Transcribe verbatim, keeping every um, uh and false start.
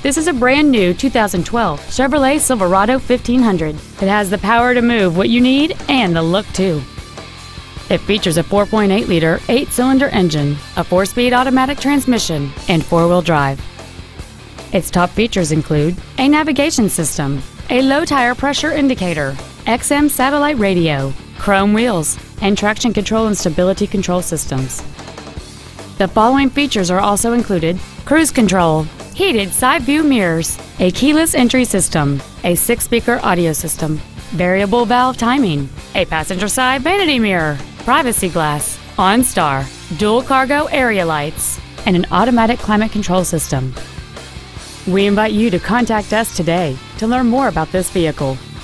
This is a brand new two thousand twelve Chevrolet Silverado fifteen hundred. It has the power to move what you need and the look too. It features a four point eight liter eight-cylinder engine, a four-speed automatic transmission, and four-wheel drive. Its top features include a navigation system, a low tire pressure indicator, X M satellite radio, chrome wheels, and traction control and stability control systems. The following features are also included: cruise control, heated side view mirrors, a keyless entry system, a six-speaker audio system, variable valve timing, a passenger side vanity mirror, privacy glass, OnStar, dual cargo area lights, and an automatic climate control system. We invite you to contact us today to learn more about this vehicle.